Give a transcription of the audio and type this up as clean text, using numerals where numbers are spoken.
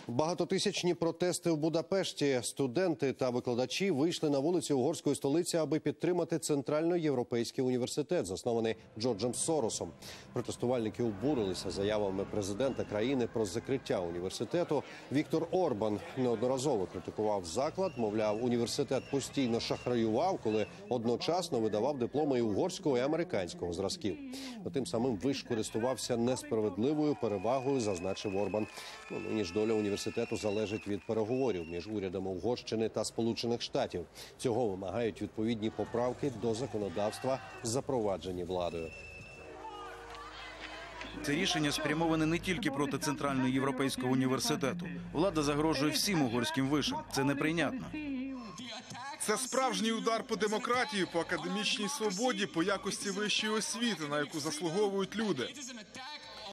Багатотисячні протести в Будапешті. Студенти та викладачі вийшли на вулиці угорської столиці, аби підтримати Центральноєвропейський університет, заснований Джорджем Соросом. Протестувальники обурилися заявами президента країни про закриття університету. Віктор Орбан неодноразово критикував заклад. Мовляв, університет постійно шахраював, коли одночасно видавав дипломи і угорського, і американського зразків. Тим самим виш користувався несправедливою перевагою, зазначив Орбан. Нині ж доля університету залежить від переговорів між урядами Угорщини та Сполучених Штатів. Цього вимагають відповідні поправки до законодавства, запроваджені владою. Це рішення спрямоване не тільки проти Центральноєвропейського університету. Влада загрожує всім угорським вишам. Це неприйнятно. Це справжній удар по демократії, по академічній свободі, по якості вищої освіти, на яку заслуговують люди.